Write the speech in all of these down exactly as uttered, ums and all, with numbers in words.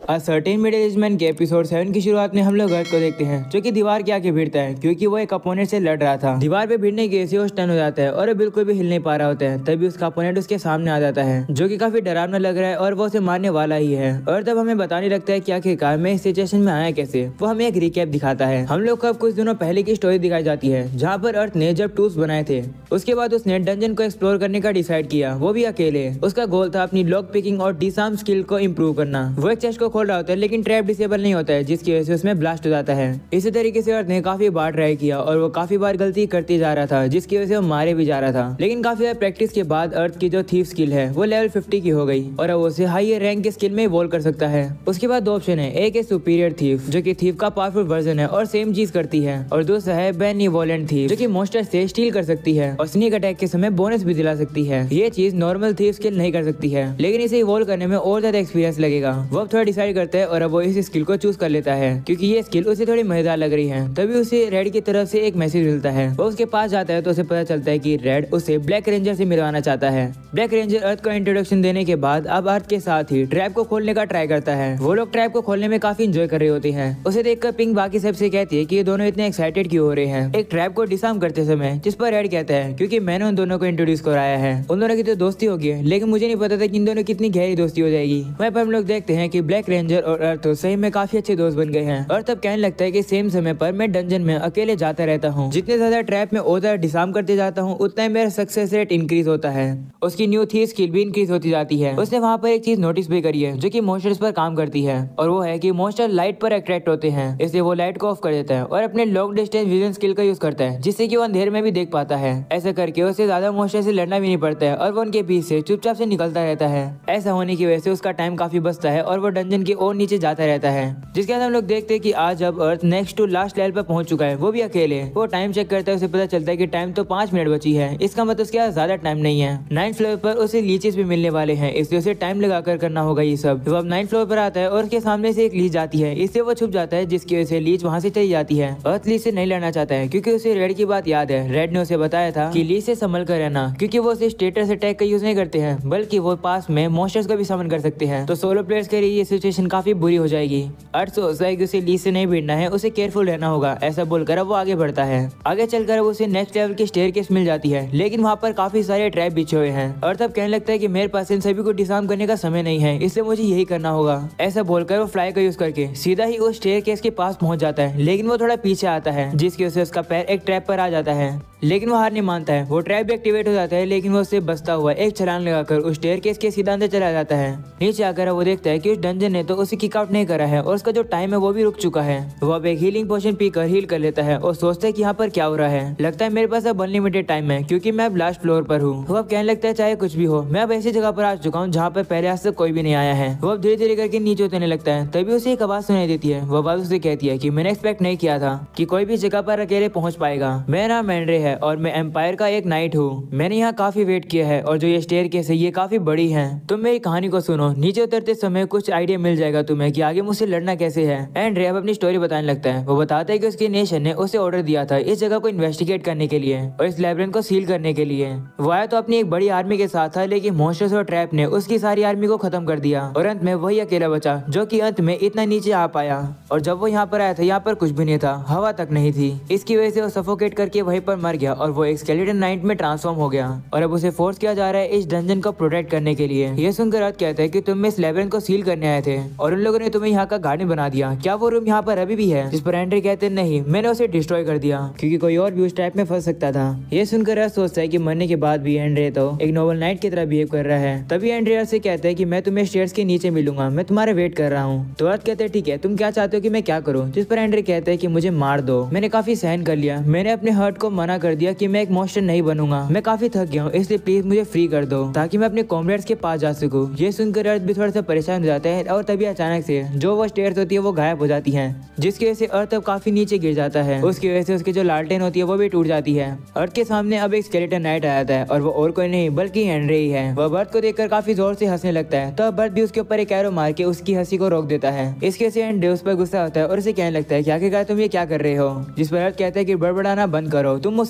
अ certain middle age man के episode seven की शुरुआत में हम लोग अर्थ को देखते हैं जो कि दीवार के आगे भिड़ता है क्योंकि वो एक अपोनेंट से लड़ रहा था। दीवार पे भिड़ने की वजह से वो स्टन हो जाता है और वो बिल्कुल भी हिल नहीं पा रहा होता है। तभी उसका अपोनेंट उसके सामने आ जाता है जो कि काफी डरावना लग रहा है और वो उसे मारने वाला ही है। और तब हमें बताने लगता है कि आखिरकार मैं इस सिचुएशन में आया कैसे। वो हमें एक रिकैप दिखाता है। हम लोग को अब कुछ दिनों पहले की स्टोरी दिखाई जाती है जहाँ पर अर्थ ने जब टूल्स बनाए थे उसके बाद उसने डंजन को एक्सप्लोर करने का डिसाइड किया, वो भी अकेले। उसका गोल था अपनी लॉक पिकिंग और डिसार्म स्किल को इम्प्रूव करना। वो एक चेस्ट को खोल रहा होता है लेकिन ट्रैप डिसेबल नहीं होता है जिसकी वजह से उसमें ब्लास्ट हो जाता है। इसी तरीके से अर्थ ने काफी बार ट्राई किया और वो काफी बार गलती करती जा रहा था जिसकी वजह से वो मारे भी जा रहा था। लेकिन काफी बार प्रैक्टिस के बाद अर्थ की जो थीफ स्किल है वो लेवल फिफ्टी की हो गई और अब उसे हाई रैंक के स्किल में इवॉल्व कर सकता है। उसके बाद दो ऑप्शन है, एक है सुपीरियर थीफ जो कि थीफ का पावरफुल वर्जन है और सेम चीज करती है, और दूसरा है बेनिवोलेंट थीफ जो कि मोस्टर से स्टील कर सकती है और स्नीक अटैक के समय बोनस भी दिला सकती है। ये चीज नॉर्मल थीफ स्किल नहीं कर सकती है लेकिन इसे इवॉल्व करने में और ज्यादा एक्सपीरियंस लगेगा। वो अब थोड़ा डिसाइड करता है और अब वो इस स्किल को चूज कर लेता है क्योंकि ये स्किल उसे थोड़ी मजेदार लग रही है। तभी उसे रेड की तरफ से एक मैसेज मिलता है। वो उसके पास जाता है तो उसे पता चलता है कि रेड उसे ब्लैक रेंजर से मिलवाना चाहता है। ब्लैक रेंजर अर्थ को इंट्रोडक्शन देने के बाद अब अर्थ के साथ ही ट्रैप को खोलने का ट्राई करता है। वो लोग ट्रैप को खोलने में काफी इंजॉय कर रहे होते हैं। उसे देखकर पिंक बाकी सबसे कहती है कि ये दोनों इतने एक्साइटेड क्यों हो रहे हैं एक ट्रैप को डिसार्म करते समय, जिस पर रेड कहता है क्योंकि मैंने उन दोनों को इंट्रोड्यूस कराया है। उन दोनों की तो दोस्ती होगी लेकिन मुझे नहीं पता था कि इन दोनों कितनी गहरी दोस्ती हो जाएगी। वहीं पर हम लोग देखते हैं कि ब्लैक रेंजर और अर्थ सही में काफी अच्छे दोस्त बन गए हैं। और तब कहने लगता है कि सेम समय पर मैं डंजन में अकेले जाता रहता हूँ। जितने ज्यादा ट्रैप में और डिसार्म करते जाता हूँ उतना ही मेरा सक्सेस रेट इंक्रीज होता है। उसकी न्यू थी स्किल भी इंक्रीज होती जाती है। उसने वहाँ पर एक चीज नोटिस भी करी है जो कि मोस्टर्स पर काम करती है और वो है कि मोस्टर लाइट पर अट्रैक्ट होते हैं, इसलिए वो लाइट को ऑफ कर देता है और अपने लॉन्ग डिस्टेंस विजन स्किल का यूज करता है जिससे कि वो अंधेर में भी देख पाता है। ऐसा करके उसे ज्यादा मोस्टर से लड़ना भी नहीं पड़ता है और वो उनके बीच से चुपचाप से निकलता रहता है। ऐसा होने की वजह से उसका टाइम काफी बचता है और वो डंजन के और नीचे जाता रहता है। जिसके बाद हम लोग देखते हैं कि आज अब Earth next to last level पर पहुंच चुका है, वो भी अकेले। वो टाइम चेक करता है, उसे पता चलता है कि टाइम तो पांच मिनट बची है। इसका मतलब उसके पास ज्यादा टाइम नहीं है। नाइन्थ फ्लोर पर उसे लीचेस भी मिलने वाले हैं इसलिए उसे टाइम लगाकर करना होगा ये सब। वो अब नाइन्थ फ्लोर पर आता है और उसके सामने से एक लीच जाती है, इससे वो छुप जाता है जिसकी वजह से लीच वहाँ से चली जाती है। अर्थ लीच से नहीं लड़ना चाहता है क्योंकि उसे रेड की बात याद है। रेड ने उसे बताया था कि लीच से संभल कर रहना क्योंकि वो उसे स्टेटस अटैक का यूज नहीं करते हैं बल्कि वो पास में मॉन्स्टर्स को भी समन कर सकते हैं। तो सोलो प्लेयर्स के लिए ये सिचुएशन काफी बुरी हो जाएगी। अर्थ सोचता है कि उसे लीच से नहीं भिड़ना है, उसे केयरफुल रहना होगा। ऐसा बोलकर अब वो आगे बढ़ता है। आगे चलकर अब उसे नेक्स्ट लेवल की स्टेयरकेस मिल जाती है लेकिन वहाँ पर काफी सारे ट्रैप बिछे हुए हैं और तब कहने लगता है कि मेरे पास इन सभी को डिसार्म करने का समय नहीं है, इसलिए मुझे यही करना होगा। ऐसा बोलकर वो फ्लाई का यूज करके सीधा ही उस स्टेयरकेस के पास पहुंच जाता है लेकिन वो थोड़ा पीछे आता है जिसकी वजह से उसका पैर एक ट्रैप पर आ जाता है। लेकिन वो हार नहीं मानता है। वो ट्रैप भी एक्टिवेट हो जाता है लेकिन वो उससे बचता हुआ एक छलांग लगाकर उस स्टेयरकेस के सीधा अंदर चला जाता है। नीचे आकर वो देखता है कि उस डंजन ने तो उसे किक आउट नहीं करा है और उसका जो टाइम है वो भी रुक चुका है। वो अब एक हीलिंग पोशन पीकर हील कर लेता है और सोचता है कि यहाँ पर क्या हो रहा है। लगता है मेरे पास अब अनलिमिटेड टाइम है क्योंकि मैं अब लास्ट फ्लोर पर हूँ। वो अब कहने लगता है चाहे कुछ भी हो मैं अब ऐसी जगह पर आ चुका हूँ जहाँ पर पहले आज तक कोई भी नहीं आया है। वो अब धीरे धीरे करके नीचे उतरने लगता है। तभी उसे एक आवाज सुनाई देती है। वो आवाज उसे कहती है कि मैंने एक्सपेक्ट नहीं किया था कि कोई भी जगह पर अकेले पहुंच पाएगा। मेरा नाम एंड्रे है और मैं एम्पायर का एक नाइट हूँ। मैंने यहाँ काफी वेट किया है और जो ये स्टेयरकेस है ये काफी बड़ी है। तुम मेरी कहानी को सुनो, नीचे उतरते समय कुछ आइडिया मिल जाएगा तुम्हें कि आगे मुझसे लड़ना कैसे है। एंड्रे अब अपनी स्टोरी बताने लगता है। वो बताता है कि उसकी नेशन ने उसे ऑर्डर दिया था इस जगह को इन्वेस्टिगेट करने के लिए और इस लैब्रिंथ को सील करने के लिए। वो आया तो अपनी एक बड़ी आर्मी के साथ था लेकिन मॉन्स्टर्स और ट्रैप ने उसकी सारी आर्मी को खत्म कर दिया और अंत में वही अकेला बचा जो कि अंत में इतना नीचे आ पाया। और जब वो यहाँ पर आया था यहाँ पर कुछ भी नहीं था, हवा तक नहीं थी। इसकी वजह से वो सफोकेट करके वहीं पर मर गया और वो एक स्केलेटन नाइट में ट्रांसफॉर्म हो गया और अब उसे फोर्स किया जा रहा है इस डंजन को प्रोटेक्ट करने के लिए। ये सुनकर अर्थ कहता है कि तुम इस लैब्रिंथ को सील करने आए थे और उन लोगों ने तुम्हें यहाँ का गार्डन बना दिया। क्या वो रूम यहाँ पर अभी भी है? जिस पर एंड्रे कहते हैं नहीं, मैंने उसे डिस्ट्रॉय कर दिया क्योंकि कोई और भी उस टाइप में फंस सकता था। ये सुनकर अर्थ सोचता है कि मरने के बाद भी एंड्रे तो एक नोबल नाइट की तरह बिहेव कर रहा है। तभी एंड्रे अर्थ से कहता है कि मैं तुम्हें स्टेयर्स के नीचे मिलूंगा, मैं तुम्हारा वेट कर रहा हूँ। तो अर्थ कहते हैं ठीक है, तुम क्या चाहते हो कि मैं क्या करूँ? जिस पर एंड्रे कहता है कि मुझे मार दो, मैंने काफी सहन कर लिया, मैंने अपने हर्ट को मना कर दिया कि मैं एक मॉन्स्टर नहीं बनूंगा, मैं काफी थक गया हूँ, इसलिए प्लीज मुझे फ्री कर दो ताकि मैं अपने कॉमरेड्स के पास जा सकूं। ये सुनकर अर्थ भी थोड़ा सा परेशान हो जाता है और तभी अचानक से जो वो स्टेयर्स होती है वो गायब हो जाती हैं जिसकी वजह से अर्थ अब काफी नीचे गिर जाता है। उसकी वजह से उसकी जो लालटेन होती है वो भी टूट जाती है। अर्थ के सामने अब एक स्केलेटन नाइट आ जाता है और वो और कोई नहीं बल्कि एंड्रे ही है। वह बर्थ को देखकर काफी जोर से हंसने लगता है तो बर्थ भी उसके ऊपर एक एरो मार के उसकी हंसी को रोक देता है। इसके से एंड्रे उस पर गुस्सा होता है और उसे कहने लगता है कि आखिरकार तुम ये क्या कर रहे हो? जिस पर अर्थ कहता है कि बड़बड़ाना बंद करो, तुम मुझसे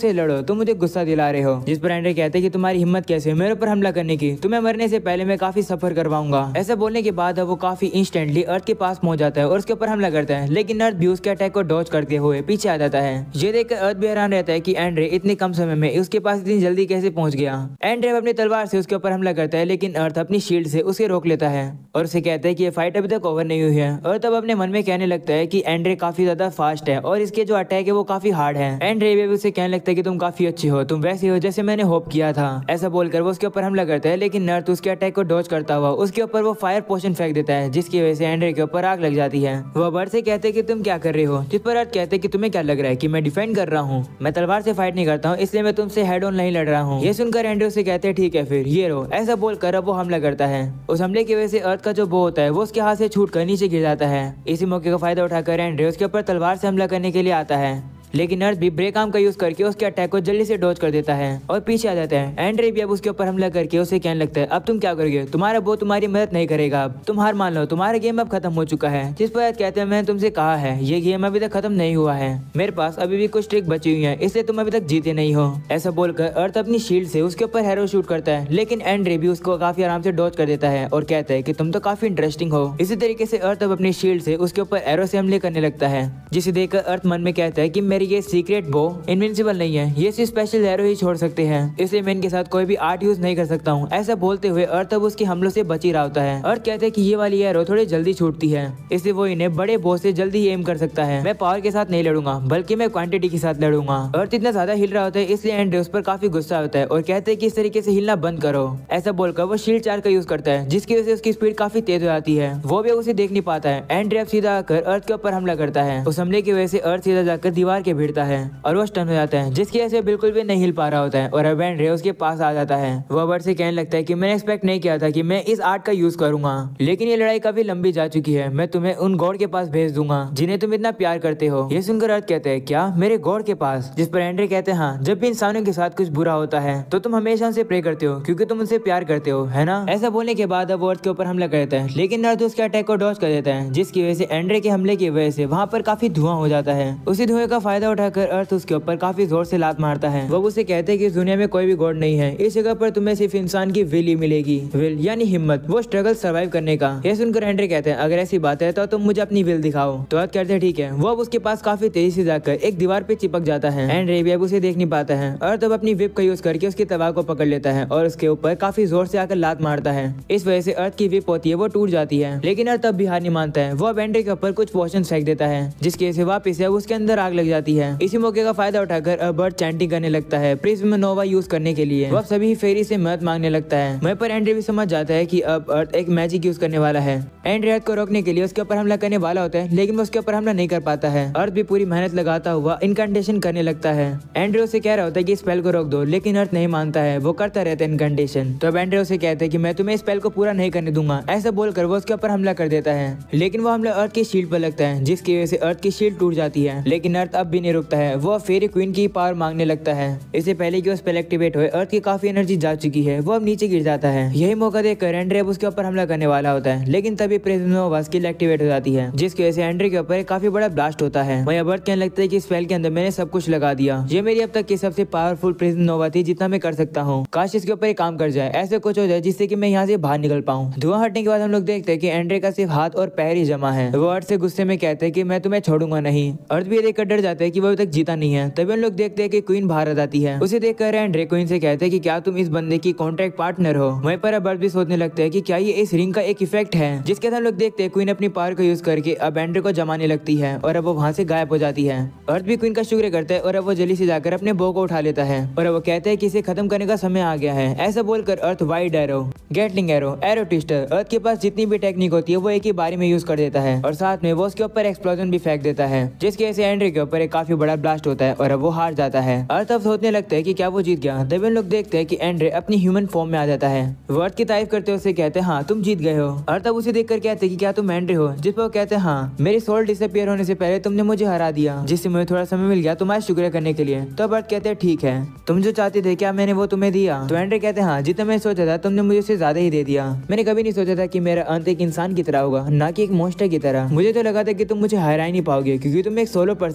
मुझसे लड़ो, तुम मुझे गुस्सा दिला रहे हो। जिस पर एंड्रे कहते हैं कि तुम्हारी हिम्मत कैसे है मेरे ऊपर हमला करने की, तुम्हें मरने से पहले मैं काफी सफर करवाऊंगा। ऐसा बोलने के बाद वो काफी इंस्टेंटली अर्थ के पास पहुंच जाता है और उसके ऊपर हमला करता है, लेकिन अर्थ भी उसके अटैक को डॉज करते हुए पीछे आ जाता है। ये देखकर अर्थ भी हैरान रहता है कि एंड्रे इतने कम समय में उसके पास इतनी जल्दी कैसे पहुंच गया। एंड्रे अपनी तलवार से उसके ऊपर हमला करता है, लेकिन अर्थ अपनी शील्ड से उसे रोक लेता है और उसे कहता है कि ये फाइट अभी तक ओवर नहीं हुई है। और तब अपने मन में कहने लगता है कि एंड्रे काफी ज्यादा फास्ट है और इसके जो अटैक है वो काफी हार्ड है। एंड्रे भी उसे कहने लगता है कि तुम काफी अच्छी हो, तुम वैसे हो जैसे मैंने होप किया था। ऐसा बोलकर वो उसके ऊपर हमला करता है, लेकिन अर्थ उसके अटैक को डॉज करता हुआ उसके ऊपर वो फायर पोशन फेंक देता है, जिसकी वजह से एंड्रे के ऊपर आग लग जाती है। वो बर्ड से कहते हैं कि तुम क्या कर रहे हो, जिस पर अर्थ कहते हैं कि तुम्हें क्या लग रहा है कि मैं डिफेंड कर रहा हूँ, मैं तलवार से फाइट नहीं करता हूँ, इसलिए मैं तुमसे हेड ऑन नहीं लड़ रहा हूँ। ये सुनकर एंड्रे से कहते हैं ठीक है फिर ये रो। ऐसा बोलकर अब वो हमला करता है। उस हमले की वजह से अर्थ का जो बो होता है वो उसके हाथ से छूट कर नीचे गिर जाता है। इसी मौके का फायदा उठाकर एंड्रे उसके ऊपर तलवार से हमला करने के लिए आता है, लेकिन अर्थ भी ब्रेक आर्म का यूज करके उसके अटैक को जल्दी से डॉज कर देता है और पीछे आ जाता है। एंड्रे भी अब उसके ऊपर हमला करके उसे कहने लगता है अब तुम क्या करोगे, तुम्हारा वो तुम्हारी मदद नहीं करेगा, अब तुम हार मान लो, तुम्हारा गेम अब खत्म हो चुका है। जिस पर अर्थ कहते हैं मैंने तुमसे कहा है ये गेम अभी तक खत्म नहीं हुआ है, मेरे पास अभी भी कुछ ट्रिक बची हुई है, इसलिए तुम अभी तक जीते नहीं हो। ऐसा बोलकर अर्थ अपनी शील्ड से उसके ऊपर हैरो शूट करता है, लेकिन एंड्रे भी उसको काफी आराम से डॉज कर देता है और कहता है कि तुम तो काफी इंटरेस्टिंग हो। इसी तरीके से अर्थ अब अपनी शील्ड से उसके ऊपर एरो से हमले करने लगता है, जिसे देखकर अर्थ मन में कहता है कि मेरी ये सीक्रेट बो इनविंसिबल नहीं है, ये सिर्फ स्पेशल एरो ही छोड़ सकते हैं, इसलिए मैं इनके साथ कोई भी आर्ट यूज नहीं कर सकता हूँ। ऐसा बोलते हुए अर्थ अब उसके हमलों से बच ही रहा होता है। अर्थ कहते हैं कि ये वाली एरो थोड़ी जल्दी छूटती है, इसलिए वो इन्हें बड़े बॉस से जल्दी ही एम कर सकता है। मैं पावर के साथ नहीं लड़ूंगा बल्कि मैं क्वांटिटी के साथ लड़ूंगा। अर्थ इतना ज्यादा हिल रहा होता है, इसलिए एंड्रे उस पर काफी गुस्सा होता है और कहते हैं कि इस तरीके से हिलना बंद करो। ऐसा बोलकर वो शील्ड चार्ज का यूज करता है, जिसकी वजह से उसकी स्पीड काफी तेज हो जाती है। वो भी उसे देख नहीं पाता है। एंड्रे अब सीधा आकर अर्थ के ऊपर हमला करता है। उस हमले की वजह से अर्थ सीधा जाकर दीवार के भिड़ता है और वो स्टन हो जाता है, जिसकी वजह से बिल्कुल भी नहीं हिल पा रहा होता है। और अब एंड्रे उसके पास आ जाता है। वो बर्ड से कहने लगता है कि मैंने एक्सपेक्ट नहीं किया था कि मैं इस आर्ट का यूज करूंगा, लेकिन ये लड़ाई काफी लंबी जा चुकी है, मैं तुम्हें उन गॉड के पास भेज दूंगा जिन्हें तुम इतना प्यार करते हो। ये सुनकर अर्थ कहते हैं क्या मेरे गॉड के पास, जिस पर एंड्रे कहते हैं हाँ, जब भी इंसानों के साथ कुछ बुरा होता है तो तुम हमेशा उनसे प्रे करते हो क्योंकि तुम उनसे प्यार करते हो, है ना। ऐसा बोलने के बाद अब वो अर्थ के ऊपर हमला करता है, लेकिन अर्थ उसके अटैक को डॉज कर देता है, जिसकी वजह से एंड्रे के हमले की वजह से वहाँ पर काफी धुआं हो जाता है। उसी धुएं का फायदा उठाकर अर्थ उसके ऊपर काफी जोर से लात मारता है। वो उसे कहते हैं कि इस दुनिया में कोई भी गॉड नहीं है, इस जगह पर तुम्हें सिर्फ इंसान की विल ही मिलेगी, विल यानी हिम्मत, वो स्ट्रगल सर्वाइव करने का। ये सुनकर एंड्रे कहते हैं अगर ऐसी बात है तो तुम मुझे अपनी विल दिखाओ। तो अर्थ कहते हैं ठीक है। वो अब उसके पास काफी तेजी से जाकर एक दीवार पे चिपक जाता है। एंड्रे भी अब उसे देख नहीं पाता है। अर्थ अब अपनी विप का यूज करके उसकी तलवार को पकड़ लेता है और उसके ऊपर काफी जोर से आकर लात मारता है। इस वजह से अर्थ की विप होती है वो टूट जाती है, लेकिन अर्थ अब भी हार नहीं मानता है। वो अब एंड्रे के ऊपर कुछ पोशन फेंक देता है, जिसकी वजह से वापिस है उसके अंदर आग लग जाती है। इसी मौके का फायदा उठाकर अब अर्थ चैंटिंग करने लगता है प्रिज्म नोवा यूज करने के लिए। वो सभी फेरी से मदद मांगने लगता है। वहीं पर एंड्रे भी समझ जाता है कि अब अर्थ एक मैजिक यूज करने वाला है। एंड्रे अर्थ को रोकने के लिए उसके ऊपर हमला करने वाला होता है, लेकिन वो उसके ऊपर हमला नहीं कर पाता है। अर्थ भी पूरी मेहनत लगाता हुआ इनकैंटेशन करने लगता है। एंड्रे उसे कह रहा होता है कि स्पेल को रोक दो, लेकिन अर्थ नहीं मानता है, वो करता रहता है इनकैंटेशन। तो अब एंड्रे उसे कहते हैं कि मैं तुम्हें स्पेल को पूरा नहीं करने दूंगा। ऐसा बोलकर वो उसके ऊपर हमला कर देता है, लेकिन वो हमला अर्थ की शील्ड पर लगता है, जिसकी वजह से अर्थ की शील्ड टूट जाती है। लेकिन अर्थ अब भी नहीं रुकता है, वो फेरी क्वीन की पावर मांगने लगता है। इससे पहले कि वो स्पेल एक्टिवेट हुए अर्थ की काफी एनर्जी जा चुकी है, वो अब नीचे गिर जाता है। यही मौका देखकर एंड्रे अब उसके ऊपर हमला करने वाला होता है, लेकिन तभी प्रिज्म नोवा स्किल एक्टिवेट हो जाती है, जिसकी वजह से एंड्रे के ऊपर काफी बड़ा ब्लास्ट होता है। वहीं अब अर्थ कहने लगता है कि स्पेल के अंदर मैंने सब कुछ लगा दिया, ये मेरी अब तक की सबसे पावरफुल प्रिज्म नोवा थी जितना मैं कर सकता हूँ। काश इसके ऊपर एक काम कर जाए, ऐसे कुछ हो जाए जिससे कि मैं यहाँ से बाहर निकल पाऊँ। धुआं हटने के बाद हम लोग देखते हैं कि एंड्रे का सिर्फ हाथ और पैर ही जमा है। वो अर्थ से गुस्से में कहते हैं कि मैं तुम्हें छोड़ूंगा नहीं। अर्थ भी देखकर डर जाता है कि वो अभी तक जीता नहीं है। तभी हम लोग देखते हैं कि क्वीन बाहर आ जाती है। उसे देखकर एंड्रे क्वीन से कहते हैं कि क्या तुम इस बंदे की कॉन्ट्रैक्ट पार्टनर हो। वहीं पर अब अर्थ भी सोचने लगते हैं कि क्या ये इस रिंग का एक इफेक्ट है, जिसके साथ हम लोग देखते हैं क्वीन अपनी पावर का यूज करके अब एंड्रे को जमाने लगती है और अब वो वहाँ से गायब हो जाती है। अर्थ भी क्वीन का शुक्र करता है और अब वो जल्दी से जाकर अपने बो को उठा लेता है और अब वो कहते हैं कि इसे खत्म करने का समय आ गया है। ऐसा बोलकर Earth wide arrow, gatling arrow, arrow twister, Earth के पास जितनी भी टेक्निक होती है वो एक ही बारी में यूज कर देता है और साथ में वो उसके ऊपर एक्सप्लोजन भी फेंक देता है, जिसकी वजह से एंड्रे के ऊपर एक काफी बड़ा ब्लास्ट होता है और अब वो हार जाता है। अर्थ अब सोचने लगता है कि क्या वो जीत गया। तभी हम लोग देखते हैं कि एंड्रे अपनी ह्यूमन फॉर्म में आ जाता है। वो अर्थ की तारीफ करते हुए उसे कहते हैं हाँ तुम जीत गए हो। अर्थ अब उसे देखकर कहते हैं कि क्या तुम एंड्रे हो, जिस पर वो कहते हैं हाँ मेरी सोल डिसअपीयर होने से पहले तुमने मुझे हरा दिया, जिससे मुझे थोड़ा समय मिल गया तुम्हारा शुक्रिया करने के लिए। तो अब अर्थ कहते हैं ठीक है, तुम जो चाहते थे क्या मैंने वो तुम्हें दिया। तो एंड्रे कहते हैं हाँ जितना मैं सोचा था तुमने मुझे उससे ज्यादा ही दे दिया। मैंने कभी नहीं सोचा था कि मेरा अंत एक इंसान की तरह होगा, ना कि एक मॉन्स्टर की तरह। मुझे तो लगा था कि तुम मुझे हरा ही नहीं पाओगे क्योंकि तुम एक सोलो पर्सन थे,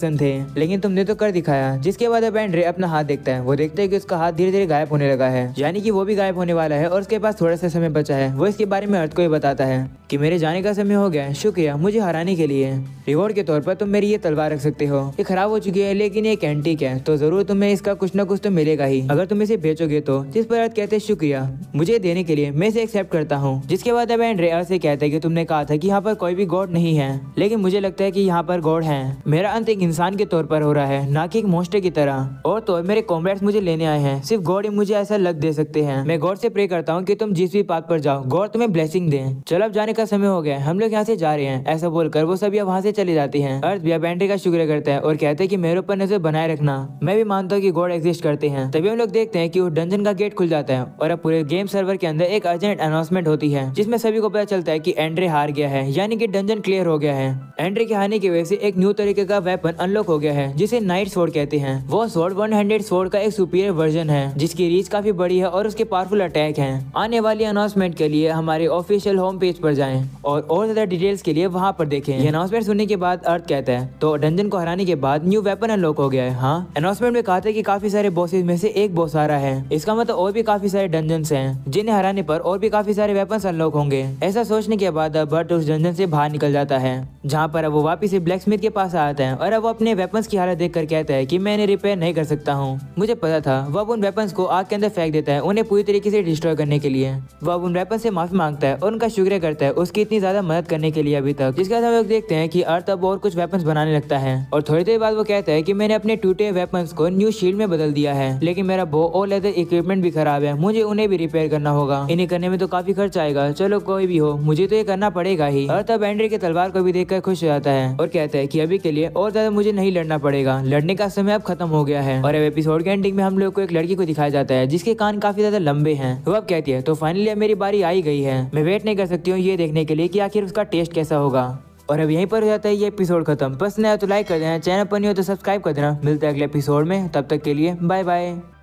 लेकिन तुमने तो कर दिखाया। जिसके बाद अब एंड्रे अपना हाथ देखता है। वो देखता है कि उसका हाथ धीरे धीरे गायब होने लगा है, यानी कि वो भी गायब होने वाला है और उसके पास थोड़ा सा समय बचा है। वो इसके बारे में अर्थ को ही बताता है कि मेरे जाने का समय हो गया है, शुक्रिया मुझे हराने के लिए। रिवॉर्ड के तौर पर तुम मेरी ये तलवार रख सकते हो। ये खराब हो चुकी है लेकिन ये एंटीक है, तो जरूर तुम्हें इसका कुछ ना कुछ तो मिलेगा ही अगर तुम इसे बेचोगे तो। जिस पर अर्थ कहते हैं शुक्रिया मुझे देने के लिए, मैं इसे एक्सेप्ट करता हूँ। जिसके बाद अब एंड्रे अर्थ से कहता है कि तुमने कहा था कि यहाँ पर कोई भी गॉड नहीं है, लेकिन मुझे लगता है कि यहाँ पर गॉड है। मेरा अंत एक इंसान के तौर पर हो रहा है, ना कि एक मॉन्स्टर की तरह। और तो मेरे कॉम्रेड्स मुझे लेने आए हैं, सिर्फ गॉड ही मुझे ऐसा लग दे सकते हैं। मैं गॉड से प्रे करता हूँ कि तुम जिस भी पाथ पर जाओ गॉड तुम्हें ब्लेसिंग दे। चलो अब जाने का समय हो गया, हम लोग यहाँ से जा रहे हैं। ऐसा बोलकर वो सभी अब वहाँ से चले जाते हैं। अर्थ भी अब एंड्रे का शुक्र करता है और कहते हैं कि मेरे ऊपर नजर बनाए रखना। मैं भी मानता हूँ कि गॉड एग्जिस्ट करते हैं। तभी हम लोग देखते हैं कि उस डंजन का गेट खुल जाता है और अब पूरे गेम सर्वर के अंदर एक अर्जेंट अनाउंसमेंट होती है, जिसमें सभी को पता चलता है कि एंड्रे हार गया है, यानी कि डंजन क्लियर हो गया है। एंड्रे के हारने की वजह से एक न्यू तरीके का वेपन अनलॉक हो गया है, जिसे नाइट स्वॉर्ड कहते हैं। वो स्वॉर्ड वन हैंडेड स्वॉर्ड का एक सुपीरियर वर्जन है, जिसकी रीच काफी बड़ी है और उसके पावरफुल अटैक है। आने वाली अनाउंसमेंट के लिए हमारे ऑफिशियल होम पेज पर जाएं और और ज्यादा डिटेल्स के लिए वहाँ पर देखें। ये अनाउंसमेंट सुनने के बाद अर्थ कहता है तो डंजन को हराने के बाद न्यू वेपन अनलॉक हो गया है। हाँ, अनाउंसमेंट में कहा था कि काफी सारे बॉसेस में से एक बॉस आ रहा है, इसका मतलब और भी काफी सारे डंजन्स हैं, जिन्हें हराने पर और भी काफी सारे वेपन्स अनलॉक होंगे। ऐसा सोचने के बाद अब बर्ट उस डंजन से बाहर निकल जाता है, जहाँ पर अब वो वापिस ब्लैक स्मिथ के पास आता है और अब वो अपने वेपन्स की हालत देखकर कहता है कि मैं इन्हें रिपेयर नहीं कर सकता हूँ। मुझे पता था। वो अब उन वेपन्स को आग के अंदर फेंक देता है, उन्हें पूरी तरीके से डिस्ट्रॉय करने के लिए। वो अब उन वेपन से माफी मांगता है और उनका शुक्रिया करता है उसकी इतनी ज्यादा मदद करने के लिए अभी तक। जिसके बाद हम लोग देखते हैं कि अर्थ अब और कुछ वेपन्स बनाने लगता है और थोड़ी देर बाद वो कहता है कि मैंने अपने टूटे वेपन्स को न्यू शील्ड में बदल दिया है, लेकिन मेरा बो और लेदर इक्विपमेंट भी खराब है, मुझे उन्हें भी रिपेयर करना होगा। इन्हें करने में तो काफी खर्च आएगा, चलो कोई भी हो मुझे तो ये करना पड़ेगा ही। अर्थ अब एंड्रे के तलवार को भी देखकर खुश हो जाता है और कहता है कि अभी के लिए और ज्यादा मुझे नहीं लड़ना पड़ेगा, लड़ने का समय अब खत्म हो गया है। और अब एपिसोड के एंडिंग में हम लोग को एक लड़की को दिखाया जाता है जिसके कान काफी ज्यादा लंबे हैं। वो अब कहती है तो फाइनली अब मेरी बारी आई गई है, मैं वेट नहीं कर सकती हूँ ये देखने के लिए कि आखिर उसका टेस्ट कैसा होगा। और अब यहीं पर हो जाता है ये एपिसोड खत्म। पसंद आया तो लाइक कर देना, चैनल पर नहीं हो तो सब्सक्राइब कर देना। मिलते हैं अगले एपिसोड में, तब तक के लिए बाय बाय।